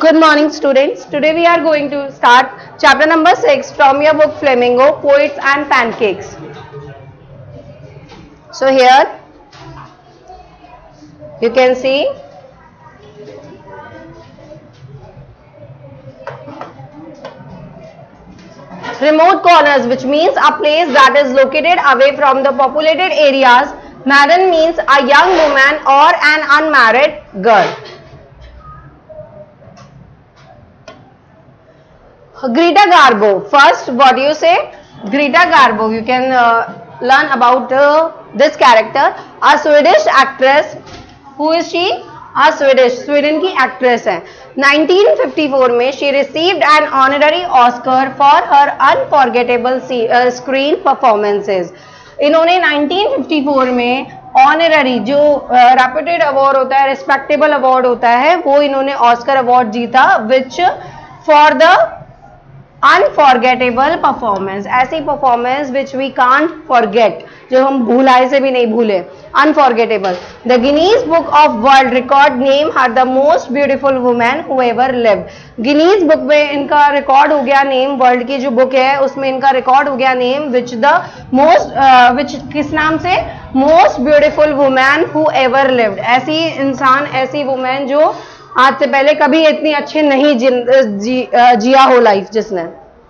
Good morning, students. Today we are going to start chapter number 6 from your book Flamingo, Poets and Pancakes. So here you can see remote corners, which means a place that is located away from the populated areas. Maiden means a young woman or an unmarried girl. Greta Garbo. First, what do you say? Greta Garbo. You can learn about this character. A Swedish actress. Who is she? A Sweden की actress है. 1954 में she received an honorary Oscar for her unforgettable screen performances. इन्होंने 1954 में honorary जो reputed award होता है, respectable award होता है, वो इन्होंने ऑस्कर अवार्ड जीता which for the unforgettable performance. ऐसी performance which we can't forget, जो हम भूलाए से भी नहीं भूले. Unforgettable. The Guinness book of world record name her the most beautiful women who ever lived. Guinness book में इनका रिकॉर्ड हो गया नेम, वर्ल्ड की जो बुक है उसमें इनका रिकॉर्ड हो गया name which the most which किस नाम से? Most beautiful women who ever lived. ऐसी इंसान, ऐसी वुमेन जो आज से पहले कभी इतनी अच्छे नहीं जिया हो लाइफ जिसने.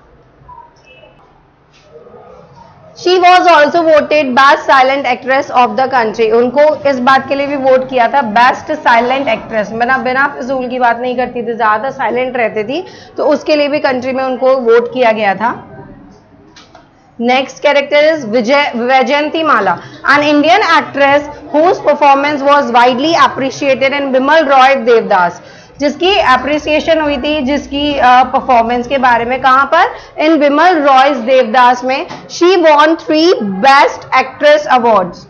She was also voted best silent actress of the country. उनको इस बात के लिए भी वोट किया था बेस्ट साइलेंट एक्ट्रेस. बिना फिजूल की बात नहीं करती थी, ज्यादा साइलेंट रहती थी, तो उसके लिए भी कंट्री में उनको वोट किया गया था. Next character is Vaijayanti Mala, an Indian actress whose performance was widely appreciated in Bimal Roy Devdas. जिसकी एप्रिसिएशन हुई थी, जिसकी परफॉर्मेंस के बारे में कहां पर? इन बिमल रॉय देवदास में. She won 3 best actress awards.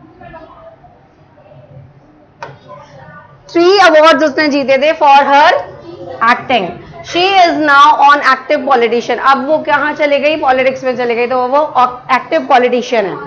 3 awards उसने जीते थे for her acting. She is now on active politician. अब वो कहाँ चले गई? पॉलिटिक्स में चले गई, तो वो एक्टिव पॉलिटिशियन है.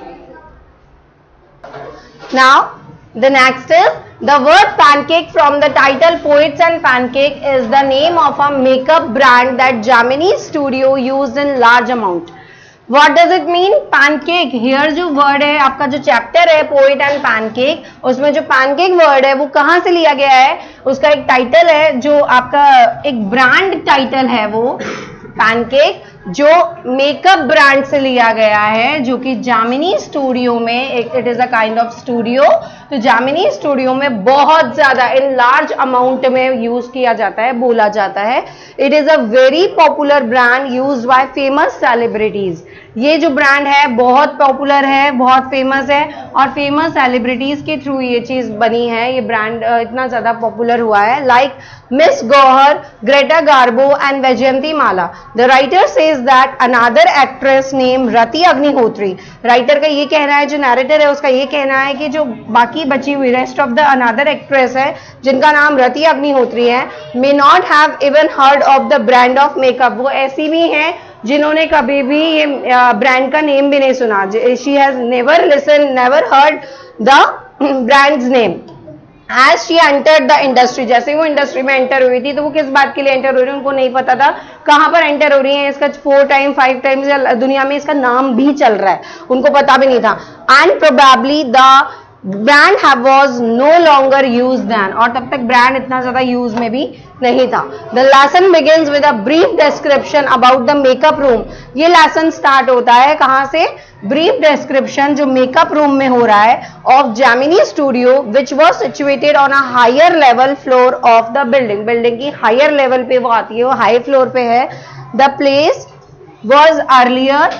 Now the next is the word pancake from the title Poets and Pancake is the name of a makeup brand that Gemini Studio used in large amount. What does it mean? Pancake. Here जो word है, आपका जो chapter है Poet and Pancake, उसमें जो pancake word है वो कहाँ से लिया गया है? उसका एक टाइटल है, जो आपका एक ब्रांड टाइटल है, वो पैनकेक जो मेकअप ब्रांड से लिया गया है, जो कि जामिनी स्टूडियो में it is a kind of studio. तो जामिनी स्टूडियो में बहुत ज्यादा इन लार्ज अमाउंट में यूज किया जाता है, बोला जाता है. It is a very popular brand used by famous celebrities. ये जो ब्रांड है बहुत पॉपुलर है, बहुत फेमस है, और फेमस सेलिब्रिटीज के थ्रू ये चीज बनी है. ये ब्रांड इतना ज्यादा पॉपुलर हुआ है. Like miss Gauhar, Greta Garbo and Vyjayanthimala. The writer says that another actress name Rati Agnihotri. Writer का ये कहना है, जो नैरेटर है उसका ये कहना है कि जो बाकी बची हुई rest of the another actress है जिनका नाम रति अग्निहोत्री है, may not have even heard of the brand of makeup. वो ऐसी भी हैं जिन्होंने कभी भी ये ब्रांड का नेम भी नहीं सुना. She has never heard the brands name. As she entered the industry. जैसे वो इंडस्ट्री में एंटर हुई थी, तो वो किस बात के लिए एंटर हो रही है उनको नहीं पता था. कहां पर एंटर हो रही है, इसका 4 टाइम 5 टाइम्स दुनिया में इसका नाम भी चल रहा है, उनको पता भी नहीं था. And probably the brand was no longer used then. और तब तक ब्रांड इतना ज्यादा यूज में भी नहीं था. The lesson begins with a brief description about the makeup room. ये लेसन स्टार्ट होता है कहाँ से? ब्रीफ डिस्क्रिप्शन जो मेकअप रूम में हो रहा है of Gemini studio which was situated on a higher level floor of the building. Building की हायर लेवल पे वो आती है, वो हाई फ्लोर पे है. The place was earlier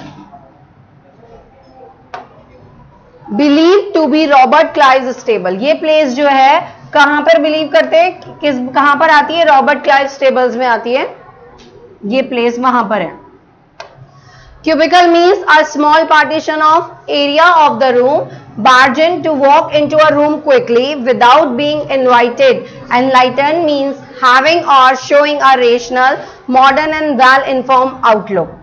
believe to be Robert Clive stable. ये प्लेस जो है कहां पर बिलीव करते हैं, कहां पर आती है? रॉबर्ट क्लाइव स्टेबल्स में आती है. ये प्लेस वहां पर है. Cubicle means a small partition of area of the room. Barge in to walk into a room quickly without being invited. Enlightened means having or showing a rational, modern and well-informed outlook.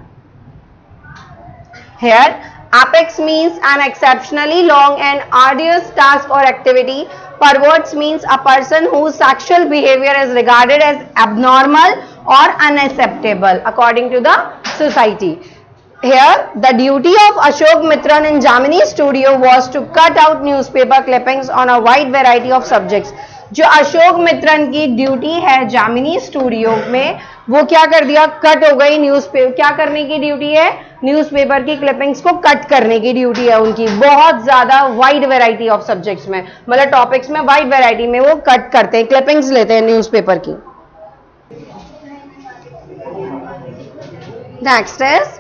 Here, apex means an exceptionally long and arduous task or activity Perverts means a person whose sexual behavior is regarded as abnormal or unacceptable according to the society. Here, the duty of Ashok Mitran in Jamini studio was to cut out newspaper clippings on a wide variety of subjects. जो अशोक मित्रन की duty है जामिनी studio में, वो क्या कर दिया, cut हो गई न्यूज़पेपर. क्या करने की ड्यूटी है, न्यूज़पेपर की क्लिपिंग्स को कट करने की ड्यूटी है उनकी. बहुत ज्यादा वाइड वैरायटी ऑफ सब्जेक्ट्स में, मतलब टॉपिक्स में वाइड वैरायटी में वो कट करते हैं, क्लिपिंग्स लेते हैं न्यूज़पेपर की. Next is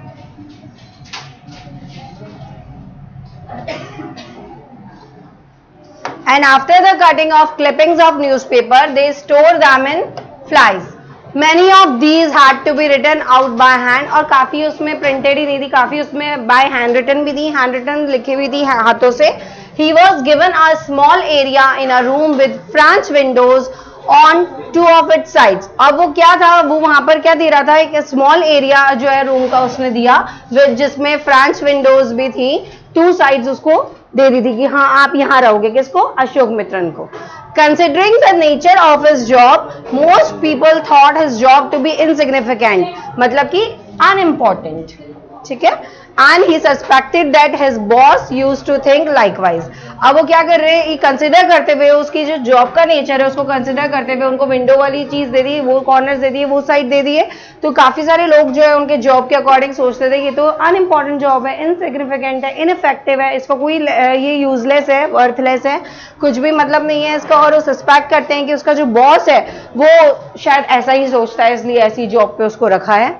and after the cutting of clippings of newspaper, they store them in flies. Many of these had to be written out by hand. और काफी उसमें printed ही नहीं थी, काफी उसमें by hand written भी थी, hand written लिखी हुई थी हाथों से. He was given a small area in a room with French windows on two of its sides. अब वो क्या था, वो वहां पर क्या दे रहा था, एक स्मॉल एरिया जो है रूम का उसने दिया, जिसमें फ्रेंच विंडोज भी थी, टू साइड्स उसको दे दी थी कि हाँ आप यहाँ रहोगे. किसको, अशोक मित्रन को. Considering the nature of his job, most people thought his job to be insignificant, मतलब कि unimportant. ठीक है. And he suspected that his boss used to think likewise. अब वो क्या कर रहे हैं, कंसिडर करते हुए उसकी जो जॉब का नेचर है उसको कंसिडर करते हुए उनको विंडो वाली चीज दे दी, वो कॉर्नर दे दिए, वो साइड दे दिए. तो काफी सारे लोग जो है उनके जॉब के अकॉर्डिंग सोचते थे ये तो अनइम्पॉर्टेंट जॉब है, इनसिग्निफिकेंट है, इनइफेक्टिव है, इसका कोई ये यूजलेस है, वर्थलेस है, कुछ भी मतलब नहीं है इसका. और वो सस्पेक्ट करते हैं कि उसका जो बॉस है वो शायद ऐसा ही सोचता है, इसलिए ऐसी जॉब पे उसको रखा है.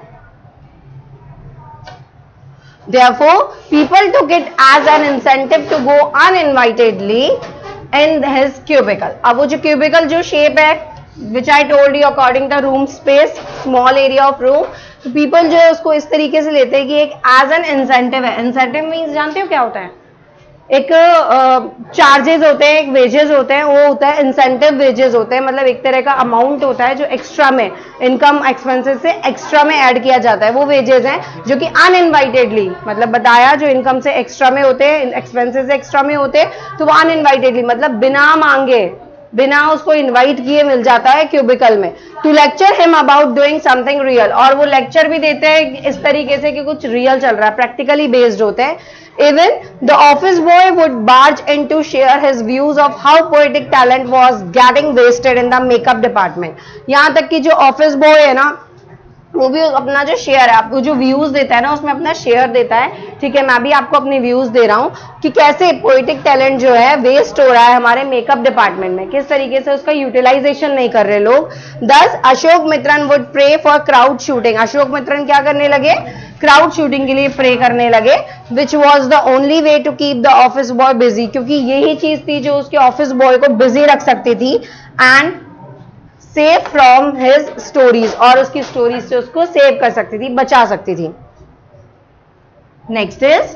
Therefore, people took it as an incentive to go uninvitedly in his cubicle. अब वो जो cubicle जो shape है, which I told you according to room space, small area of room, तो people जो है उसको इस तरीके से लेते हैं कि एक as an incentive है. Incentive means जानते हो क्या होता है, एक चार्जेस होते हैं, एक वेजेस होते हैं, वो होता है इंसेंटिव वेजेस होते हैं, मतलब एक तरह का अमाउंट होता है जो एक्स्ट्रा में इनकम एक्सपेंसेस से एक्स्ट्रा में ऐड किया जाता है, वो वेजेस हैं जो कि अनइनवाइटेडली, मतलब बताया जो इनकम से एक्स्ट्रा में होते हैं, एक्सपेंसेस से एक्स्ट्रा में होते हैं, तो वो अनइनवाइटेडली मतलब बिना मांगे, बिना उसको इनवाइट किए मिल जाता है क्यूबिकल में. To lecture him about doing something real, और वो लेक्चर भी देते हैं इस तरीके से कि कुछ रियल चल रहा है, प्रैक्टिकली बेस्ड होते हैं. Even the office boy would barge in to share his views of how poetic talent was getting wasted in the makeup department. यहाँ तक कि जो ऑफिस बॉय है ना, वो भी अपना जो शेयर है, आपको जो व्यूज देता है ना उसमें अपना शेयर देता है. ठीक है, मैं भी आपको अपने व्यूज दे रहा हूँ कि कैसे पोएटिक टैलेंट जो है वेस्ट हो रहा है हमारे मेकअप डिपार्टमेंट में, किस तरीके से उसका यूटिलाइजेशन नहीं कर रहे लोग. Thus Ashok Mitran would pray for crowd shooting. Ashok Mitran क्या करने लगे, क्राउड शूटिंग के लिए प्रे करने लगे, which was the only way to keep the office boy busy, क्योंकि यही चीज थी जो उसके ऑफिस बॉय को बिजी रख सकती थी, and save from his stories, और उसकी स्टोरीज से उसको सेव कर सकती थी, बचा सकती थी. Next is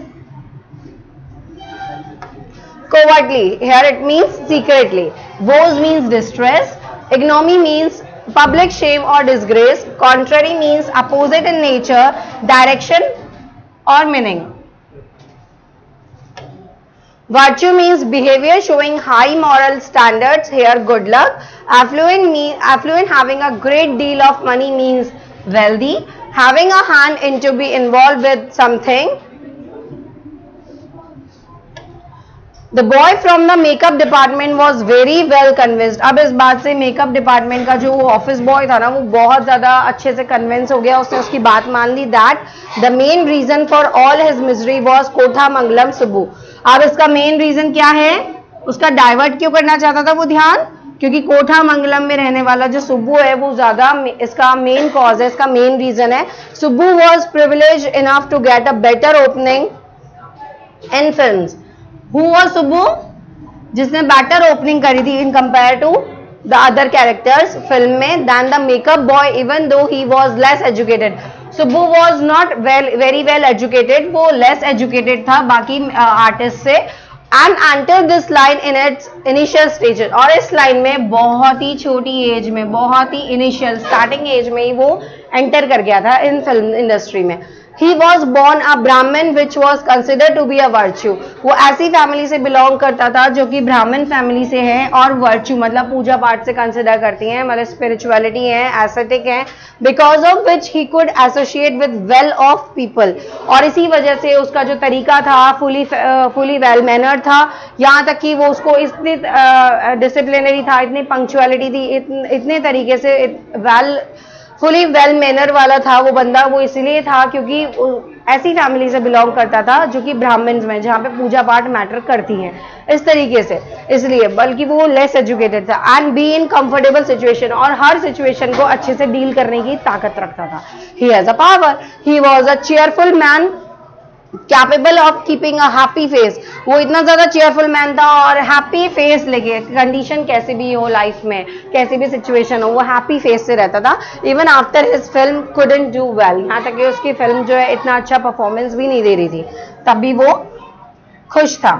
covertly. Here it means secretly. Woes means distress. Ignominy means public shame or disgrace. Contrary means opposite in nature, direction or meaning. Virtue means behavior showing high moral standards. Here good luck. Affluent having a great deal of money means wealthy. Having a hand in to be involved with something. The boy from the makeup department was very well convinced. अब इस बात से makeup department का जो office boy था ना, वो बहुत ज्यादा अच्छे से कन्विंस हो गया, उसने उसकी बात मान ली. That the main reason for all his misery was Kothamangalam Subbu. अब इसका मेन रीजन क्या है, उसका डाइवर्ट क्यों करना चाहता था वो ध्यान, क्योंकि कोठामंगलम में रहने वाला जो सुब्बू है वो ज्यादा इसका मेन कॉज है, इसका मेन रीजन है. Subbu was privilege enough to get a better opening in films. Who was Subbu? जिसने बेटर ओपनिंग करी थी in compare to the other characters film में, than the makeup boy, even though he was less educated. Subbu was not very well educated, वो less educated था बाकी artist से. And entered this line in its initial stages. और इस line में बहुत ही छोटी एज में, बहुत ही इनिशियल स्टार्टिंग एज में ही वो एंटर कर गया था इन फिल्म इंडस्ट्री में. He was born a Brahmin which was considered to be a virtue. वो ऐसी फैमिली से बिलोंग करता था जो कि ब्राह्मण फैमिली से है और वर्च्यू मतलब पूजा पाठ से कंसिडर करती हैं, मतलब स्पिरिचुअलिटी है, एस्थेटिक है, because of which he could associate with well off people, और इसी वजह से उसका जो तरीका था फुली वेल मैनर था, यहाँ तक कि वो उसको इतनी डिसिप्लिनरी था, इतनी पंक्चुअलिटी थी, इतने तरीके से फुली वेल मैनर वाला था वो बंदा, वो इसलिए था क्योंकि ऐसी फैमिली से बिलोंग करता था जो कि ब्राह्मण्स में, जहाँ पे पूजा पाठ मैटर करती है इस तरीके से, इसलिए बल्कि वो लेस एजुकेटेड था and be in comfortable situation, और हर सिचुएशन को अच्छे से डील करने की ताकत रखता था. He has a power, he was a cheerful man capable of keeping a happy face. वो इतना ज्यादा चेयरफुल मैन था और हैप्पी फेस लेके, कंडीशन कैसे भी हो लाइफ में, कैसी भी सिचुएशन हो, वो हैप्पी फेस से रहता था. Even after his film couldn't do well, यहाँ तक कि उसकी फिल्म जो है इतना अच्छा परफॉर्मेंस भी नहीं दे रही थी, तब भी वो खुश था.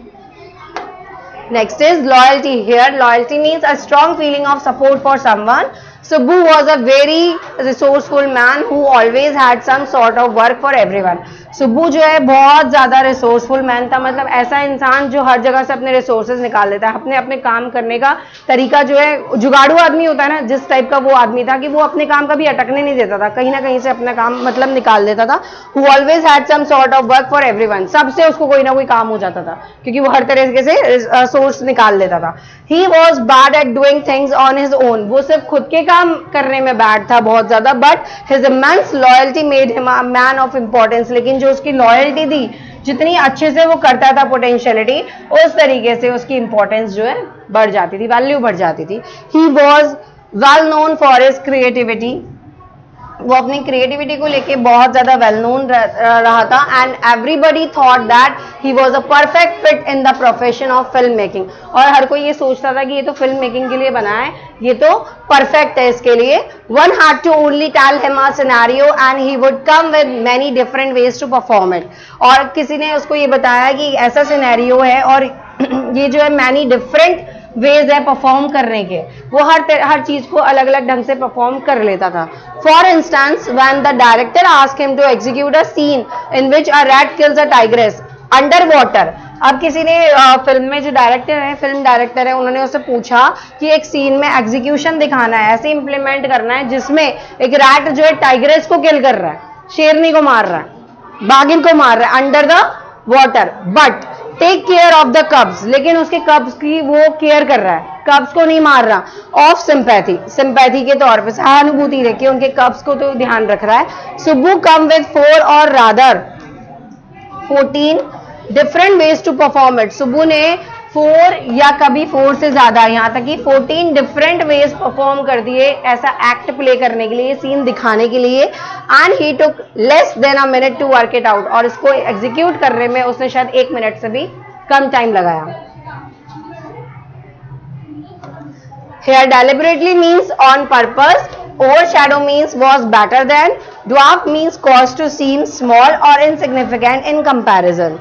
Next is loyalty. Here loyalty means a strong feeling of support for someone. Subbu was a very resourceful man who always had some sort of work for everyone. Subbu जो है बहुत ज़्यादा रिसोर्सफुल मैन था, मतलब ऐसा इंसान जो हर जगह से अपने रिसोर्सेज निकाल लेता है, अपने अपने काम करने का तरीका जो है, जुगाड़ू आदमी होता है ना, जिस टाइप का वो आदमी था कि वो अपने काम कभी अटकने नहीं देता था, कहीं ना कहीं से अपना काम मतलब निकाल देता था. Who always had some sort of work for everyone, सबसे उसको कोई ना कोई काम हो जाता था क्योंकि वो हर तरीके से सोर्स निकाल लेता था. He was bad at doing things on his own, वो सिर्फ खुद के काम करने में बैड था बहुत ज्यादा, but his immense loyalty made him a man of importance. लेकिन जो उसकी लॉयल्टी थी, जितनी अच्छे से वो करता था पोटेंशियलिटी, उस तरीके से उसकी इंपॉर्टेंस जो है बढ़ जाती थी, वैल्यू बढ़ जाती थी. He was well known for his creativity, वो अपनी क्रिएटिविटी को लेके बहुत ज्यादा वेल नोन रहा था. And everybody thought that he was a perfect fit in the profession of film making, और हर कोई ये सोचता था कि ये तो फिल्म मेकिंग के लिए बना है, ये तो परफेक्ट है इसके लिए. One had to only tell him a scenario and he would come with many different ways to perform it, और किसी ने उसको ये बताया कि ऐसा सिनेरियो है और ये जो है मैनी डिफरेंट वेज है परफॉर्म करने के, वो हर चीज को अलग अलग ढंग से परफॉर्म कर लेता था. For instance when the director asked him to execute a scene in which a rat kills a tigress under water. अब किसी ने फिल्म में जो डायरेक्टर है, फिल्म डायरेक्टर है, उन्होंने उससे पूछा कि एक सीन में एग्जीक्यूशन दिखाना है, ऐसे इंप्लीमेंट करना है जिसमें एक रैट जो है टाइग्रेस को किल कर रहा है, शेरनी को मार रहा है, बाघिन को मार रहा है under the water, but take care of the cubs, लेकिन उसके कब्स की वो केयर कर रहा है, कब्स को नहीं मार रहा. ऑफ सिंपैथी, सिंपैथी के तौर पे सहानुभूति रखी, उनके कब्स को तो ध्यान रख रहा है. सुब्बू कम विद 4 और rather 14 different ways to perform it. Subbu ने 4 या कभी 4 से ज्यादा, यहाँ तक कि 14 डिफरेंट वेज परफॉर्म कर दिए ऐसा एक्ट प्ले करने के लिए, सीन दिखाने के लिए. And he took less than a minute to work it out, और इसको एग्जीक्यूट करने में उसने शायद 1 मिनट से भी कम टाइम लगाया. Here deliberately means on purpose, overshadow means was better than, dwarf means caused to seem small or insignificant in comparison.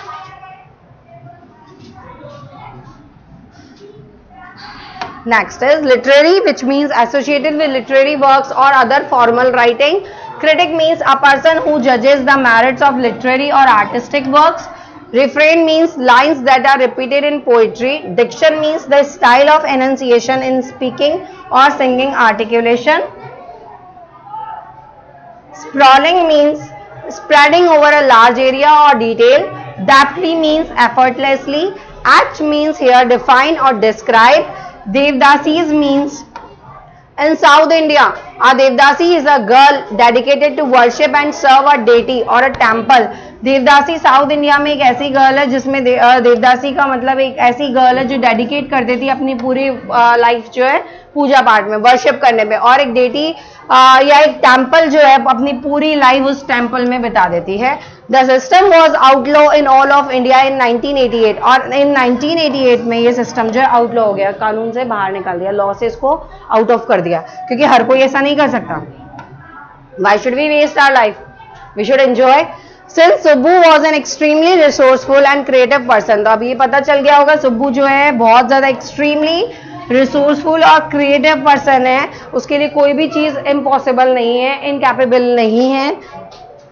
Next is literary, which means associated with literary works or other formal writing. Critic means a person who judges the merits of literary or artistic works. Refrain means lines that are repeated in poetry. Diction means the style of enunciation in speaking or singing articulation. Sprawling means spreading over a large area or detail. Deftly means effortlessly. Act means here define or describe. Devdasis means in South India, a Devdasi is a girl dedicated to worship and serve a deity or a temple. Devadasi south India में एक ऐसी girl है जिसमें देवदासी का मतलब एक ऐसी girl है जो डेडिकेट कर देती है अपनी पूरी लाइफ जो है पूजा पाठ में, वर्शिप करने में, और एक डेटी या एक टेम्पल जो है अपनी पूरी लाइफ उस टेम्पल में बिता देती है. The system was outlaw in all of India in 1988, और इन 1988 में ये सिस्टम जो है आउटलॉ हो गया, कानून से बाहर निकाल दिया, लॉ से इसको आउट ऑफ कर दिया, क्योंकि हर कोई ऐसा नहीं कर सकता. Why should we waste our life, we should enjoy. Since Subbu was an extremely resourceful and creative person, तो अब ये पता चल गया होगा सुब्बू जो है बहुत ज़्यादा एक्सट्रीमली रिसोर्सफुल और क्रिएटिव पर्सन है, उसके लिए कोई भी चीज़ इम्पॉसिबल नहीं है, इनकैपेबल नहीं है.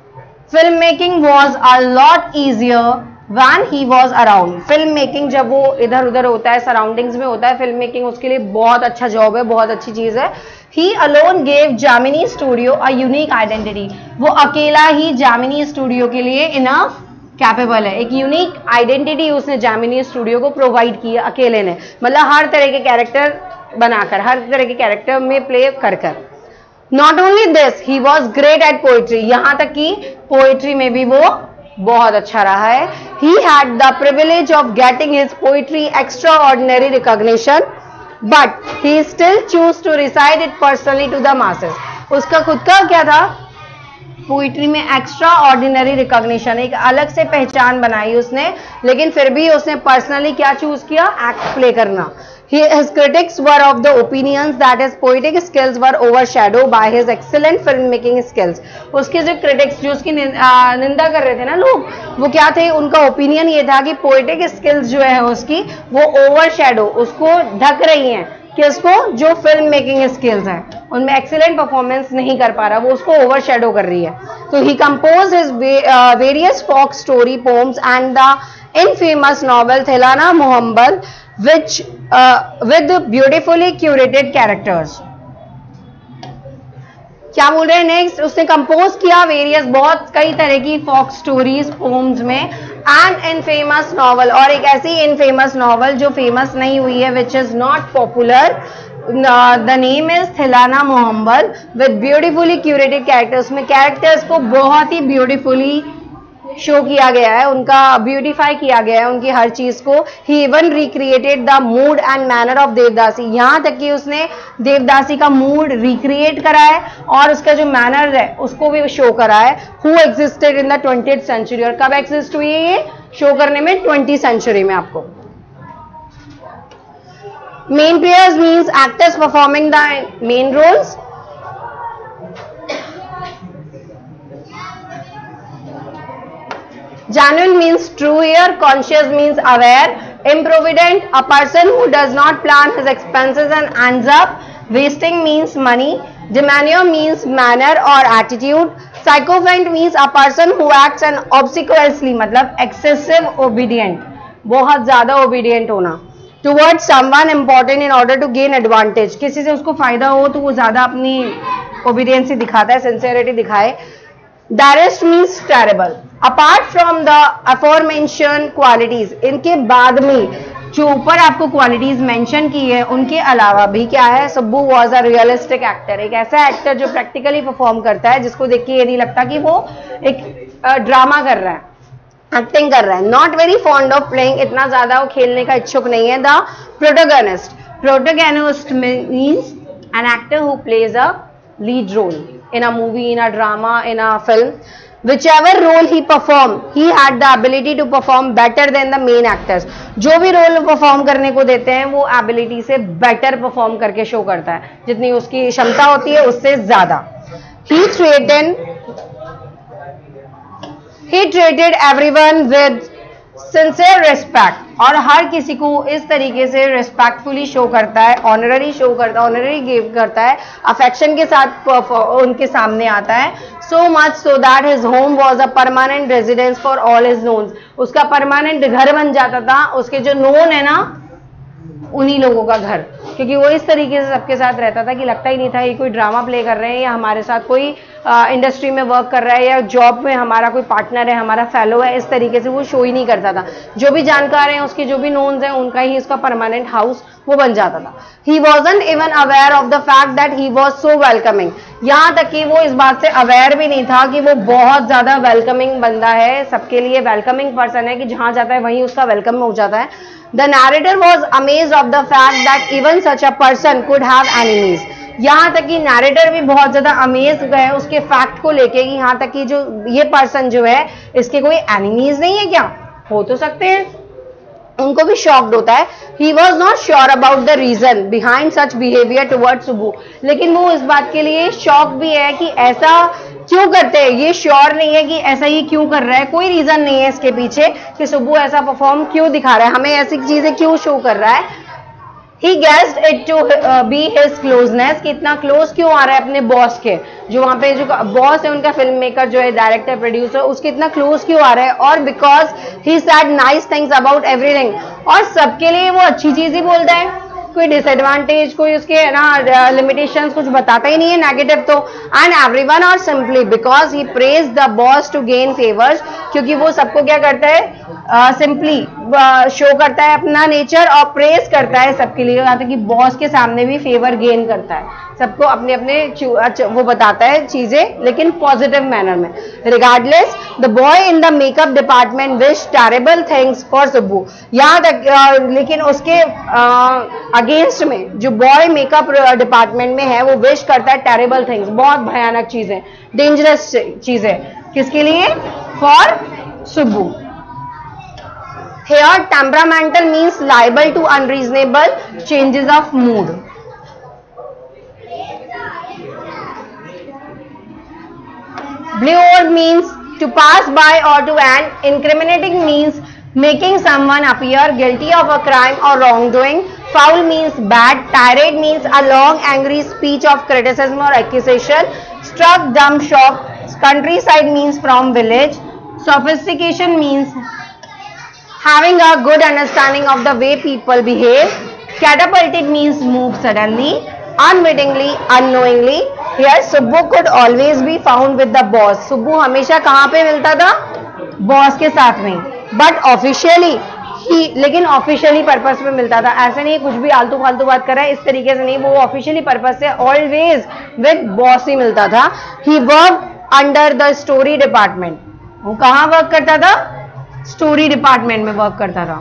Film making was a lot easier when he was around. Film making जब वो इधर उधर होता है, सराउंडिंग्स में होता है, फिल्म मेकिंग उसके लिए बहुत अच्छा जॉब है, बहुत अच्छी चीज है। He alone gave Gemini studio a unique identity. वो अकेला ही जामिनी स्टूडियो के लिए इनफ कैपेबल है, एक यूनिक आइडेंटिटी उसने जामिनी स्टूडियो को प्रोवाइड की है अकेले ने, मतलब हर तरह के कैरेक्टर बनाकर, हर तरह के कैरेक्टर में प्ले कर कर। Not only this, he was great at poetry. यहां तक कि पोइट्री में भी वो बहुत अच्छा रहा है। He had the privilege of getting his poetry extraordinary recognition but he still choose to reside it personally to the masses. उसका खुद का क्या था, पोइट्री में एक्स्ट्रा ऑर्डिनरी रिकॉग्निशन, एक अलग से पहचान बनाई उसने, लेकिन फिर भी उसने पर्सनली क्या चूज किया, एक्ट प्ले करना। His critics were of the opinions that his poetic skills were overshadowed by his excellent filmmaking skills. उसके जो critics जो उसकी निंदा कर रहे थे ना लोग, वो क्या थे, उनका ओपिनियन ये था कि पोएटिक स्किल्स जो है उसकी वो ओवरशैडो, उसको ढक रही हैं, किसको, जो फिल्म मेकिंग स्किल्स हैं उनमें एक्सीलेंट परफॉर्मेंस नहीं कर पा रहा, वो उसको ओवरशैडो कर रही है। तो he compose his various folk story poems and the infamous novel Thillana Mohammed which with beautifully curated characters। क्या बोल रहे हैं नेक्स्ट, उसने कंपोज किया वेरियस, बहुत कई तरह की फोक स्टोरीज पोम्स में, एंड इनफेमस नॉवल, और एक ऐसी इनफेमस नॉवल जो फेमस नहीं हुई है, which is not popular. The name is Thillana Mohammed with beautifully curated characters. में कैरेक्टर्स को बहुत ही ब्यूटिफुली शो किया गया है, उनका ब्यूटीफाई किया गया है, उनकी हर चीज को। He even recreated the mood and manner of devadasi. यहां तक कि उसने देवदासी का मूड रिक्रिएट करा है और उसका जो मैनर है उसको भी शो करा है। Who existed in the 20th century, और कब एग्जिस्ट हुई है ये शो करने में, 20th सेंचुरी में। आपको main players means actors performing the main roles. Genuine means true here, conscious means aware, improvident, a person who does not plan his expenses and ends up wasting means money, demure means manner or attitude, sycophant means a person who acts and obsequiously, मतलब excessive obedient, बहुत ज्यादा obedient होना, towards someone important in order to gain advantage, किसी से उसको फायदा हो तो वो ज्यादा अपनी obedience दिखाता है, sincerity दिखाए। Direst means terrible. Apart from the aforementioned qualities, इनके बाद में जो ऊपर आपको क्वालिटीज मेंशन की है उनके अलावा भी क्या है, Subbu was a realistic actor, एक ऐसा एक्टर जो प्रैक्टिकली परफॉर्म करता है, जिसको देख के ये नहीं लगता कि वो एक ड्रामा कर रहा है, एक्टिंग कर रहा है। Not very fond of playing, इतना ज्यादा वो खेलने का इच्छुक नहीं है। The protagonist, protagonist means an actor who plays a lead role in a movie, in a drama, in a film. Whichever role he performed, he had the ability to perform better than the main actors. जो भी role perform करने को देते हैं वो ability से better perform करके show करता है, जितनी उसकी क्षमता होती है उससे ज्यादा। He treated everyone with sincere respect, और हर किसी को इस तरीके से रिस्पेक्टफुली शो करता है, ऑनररी शो करता है, ऑनररी गिव करता है, अफेक्शन के साथ उनके सामने आता है। So much so that his home was a permanent residence for all his knowns. उसका परमानेंट घर बन जाता था, उसके जो नोन है ना उन्हीं लोगों का घर, क्योंकि वो इस तरीके से सबके साथ रहता था कि लगता ही नहीं था ये कोई ड्रामा प्ले कर रहे हैं या हमारे साथ कोई इंडस्ट्री में वर्क कर रहा है या जॉब में हमारा कोई पार्टनर है, हमारा फेलो है। इस तरीके से वो शो ही नहीं करता था। जो भी जानकार हैं उसके, जो भी नोन्स हैं, उनका ही उसका परमानेंट हाउस वो बन जाता था। He wasn't even aware of the fact that he was so welcoming, यहाँ तक कि वो इस बात से अवेयर भी नहीं था कि वो बहुत ज्यादा वेलकमिंग बंदा है, सबके लिए वेलकमिंग पर्सन है, कि जहां जाता है वहीं उसका वेलकम हो जाता है। The narrator was amazed of the fact that even such a person could have enemies, यहाँ तक कि नैरेटर भी बहुत ज्यादा अमेज गए उसके फैक्ट को लेके कि यहाँ तक कि जो ये पर्सन जो है इसके कोई एनिमीज नहीं है, क्या हो तो सकते हैं, उनको भी शॉक्ड होता है। He was not sure about the reason behind such behaviour towards Subbu, लेकिन वो इस बात के लिए शॉक भी है कि ऐसा क्यों करते हैं, ये श्योर नहीं है कि ऐसा ये क्यों कर रहा है, कोई रीजन नहीं है इसके पीछे कि सुब्बू ऐसा परफॉर्म क्यों दिखा रहा है, हमें ऐसी चीजें क्यों शो कर रहा है। He guessed it to be his closeness, कि इतना क्लोज क्यों आ रहा है अपने बॉस के, जो वहाँ पे जो बॉस है उनका, फिल्म मेकर जो है, डायरेक्टर प्रोड्यूसर, उसके इतना क्लोज क्यों आ रहा है, और because he said nice things about everything, और सबके लिए वो अच्छी चीज ही बोलता है, कोई डिसएडवांटेज, कोई उसके ना लिमिटेशंस कुछ बताता ही नहीं है नेगेटिव तो। एंड एवरीवन और simply because he praise the boss to gain favours, क्योंकि वो सबको क्या करता है, सिंपली शो करता है अपना नेचर और प्रेज करता है सबके लिए, यहाँ तक कि बॉस के सामने भी फेवर गेन करता है, सबको अपने अपने वो बताता है चीजें, लेकिन पॉजिटिव मैनर में। Regardless the boy in the makeup department wish terrible things for Subbu, यहाँ तक लेकिन उसके अगेंस्ट में जो बॉय मेकअप डिपार्टमेंट में है वो विश करता है टेरेबल थिंग्स, बहुत भयानक चीजें, डेंजरस चीजें, किसके लिए, for Subbu. Here temperamental means liable to unreasonable changes of mood. Bleor means to pass by or to end. Incriminating means making someone appear guilty of a crime or wrongdoing. Foul means bad. Tirade means a long angry speech of criticism or accusation. Struck, dumb, shocked. Countryside means from village. Sophistication means having a good understanding of the way people behave. Catapulted means move suddenly, unwittingly, unknowingly. Here Subbu could always be found with the boss. Subbu हमेशा कहाँ पे मिलता था, boss के साथ में, but officially ही, लेकिन officially purpose पे मिलता था, ऐसे नहीं कुछ भी आलतू फालतू बात कर रहा है इस तरीके से नहीं, वो ऑफिशियली पर्पस से ऑलवेज विद बॉस ही मिलता था। He work under the story department, वो कहाँ वर्क करता था, स्टोरी डिपार्टमेंट में वर्क करता था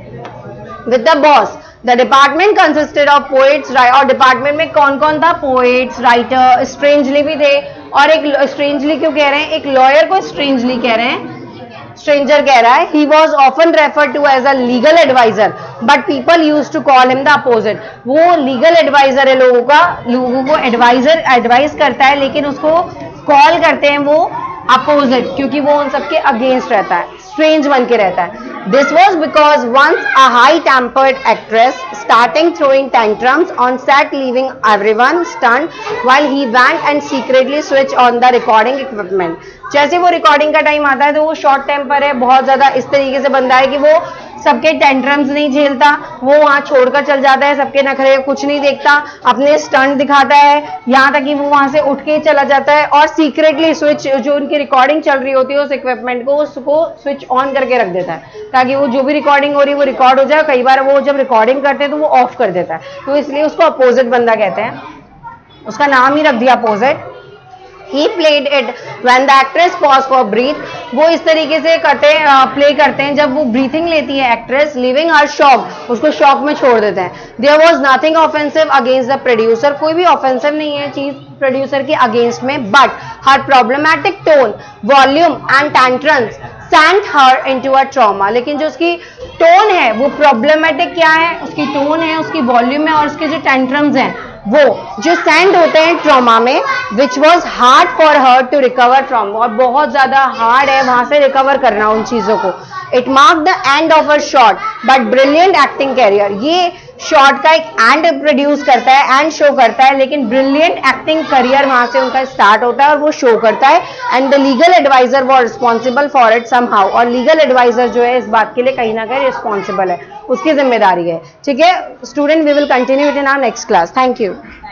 with the boss. The department consisted of poets, और डिपार्टमेंट में कौन कौन था, पोएट्स, राइटर, स्ट्रेंजली भी थे, और एक स्ट्रेंजली क्यों कह रहे हैं, एक लॉयर को स्ट्रेंजली कह रहे हैं, स्ट्रेंजर कह रहा है। He was often referred to as a legal advisor but people use to call him the opposite, वो लीगल एडवाइजर है, लोगों को एडवाइजर एडवाइस करता है, लेकिन उसको कॉल करते हैं वो अपोजिट, क्योंकि वो उन सबके अगेंस्ट रहता है, स्ट्रेंज बन के रहता है। This was because once a high tempered actress starting throwing tantrums on set, leaving everyone stunned while he went and secretly switch on the recording equipment. जैसे वो रिकॉर्डिंग का टाइम आता है तो वो शॉर्ट टेम्पर है, बहुत ज्यादा इस तरीके से बनता है कि वो सबके टेंट्रम्स नहीं झेलता, वो वहां छोड़कर चल जाता है, सबके नखरे कुछ नहीं देखता, अपने स्टंट दिखाता है, यहाँ तक कि वो वहां से उठ के चला जाता है और सीक्रेटली स्विच, जो उनकी रिकॉर्डिंग चल रही होती है उस इक्विपमेंट को, उसको स्विच ऑन करके रख देता है ताकि वो जो भी रिकॉर्डिंग हो रही है वो रिकॉर्ड हो जाए। कई बार वो जब रिकॉर्डिंग करते हैं तो वो ऑफ कर देता है, तो इसलिए उसको अपोजिट बंदा कहते हैं, उसका नाम ही रख दिया opposite. He played it when the actress paused for breath, वो इस तरीके से करते हैं, प्ले करते हैं जब वो ब्रीथिंग लेती है एक्ट्रेस, लिविंग हर शॉक, उसको शॉक में छोड़ देते हैं। There was nothing offensive against the producer, कोई भी ऑफेंसिव नहीं है चीज प्रोड्यूसर के अगेंस्ट में, but her problematic tone, volume and tantrums sent her into a trauma, लेकिन जो उसकी टोन है वो प्रॉब्लमेटिक क्या है, उसकी टोन है, उसकी वॉल्यूम है, और उसके जो टेंट्रम्स हैं वो जो सेंड होते हैं ट्रॉमा में, which was hard for her to recover from, और बहुत ज्यादा हार्ड है वहां से रिकवर करना उन चीजों को। It mark the end of a short but brilliant acting career, ये शॉर्ट का एक एंड प्रोड्यूस करता है, एंड शो करता है, लेकिन ब्रिलियंट एक्टिंग करियर वहां से उनका स्टार्ट होता है और वो शो करता है। And the legal advisor was responsible for it somehow, और लीगल एडवाइजर जो है इस बात के लिए कहीं ना कहीं रिस्पॉन्सिबल है, उसकी जिम्मेदारी है। ठीक है student, we will continue it in our next class. Thank you.